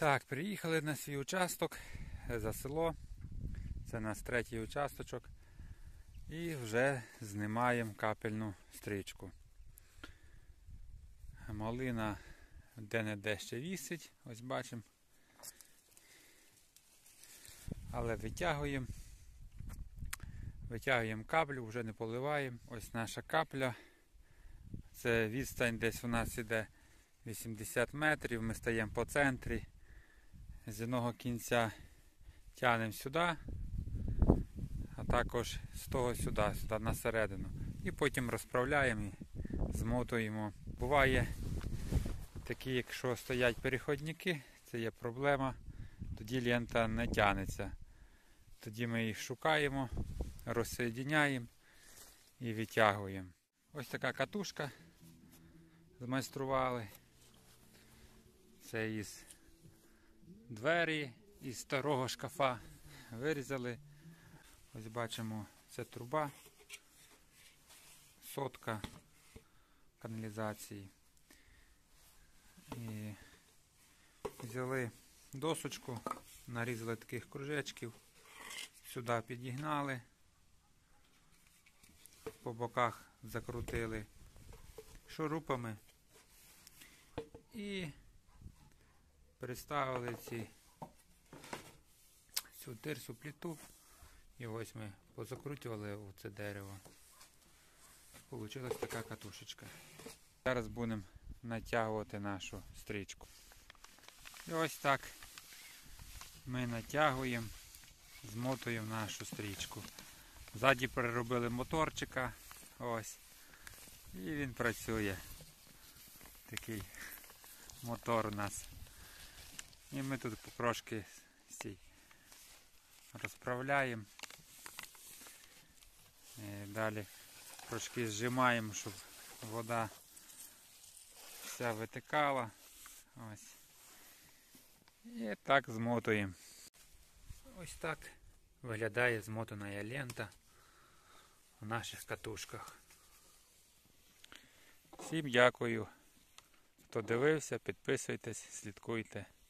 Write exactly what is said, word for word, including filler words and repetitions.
Так, приїхали на свій участок за село. Це наш третій участочок. І вже знімаємо капельну стрічку. Малина де-не-де ще вісить, ось бачимо. Але витягуємо. Витягуємо каплю, вже не поливаємо. Ось наша капля. Це відстань десь у нас іде вісімдесят метрів. Ми стаємо по центрі. З одного кінця тягнемо сюди, а також з того сюди, сюди на середину. І потім розправляємо і змотуємо. Буває такі, якщо стоять переходники, це є проблема, тоді лента не тягнеться. Тоді ми їх шукаємо, розсоєдиняємо і витягуємо. Ось така катушка змайстрували. Це із двері, із старого шкафа вирізали. Ось бачимо, це труба, сотка каналізації. І взяли досочку, нарізали таких кружечків, сюди підігнали, по боках закрутили шурупами і приставили ці, цю тирсу плиту, і ось ми позакручували у це дерево. Получилась така катушечка. Зараз будемо натягувати нашу стрічку. І ось так ми натягуємо, змотуємо нашу стрічку. Ззаді переробили моторчика, ось, і він працює. Такий мотор у нас. І ми тут трошки розправляємо. І далі трошки зжимаємо, щоб вода вся витикала. Ось. І так змотуємо. Ось так виглядає змотана лента у наших катушках. Всім дякую, хто дивився, підписуйтесь, слідкуйте.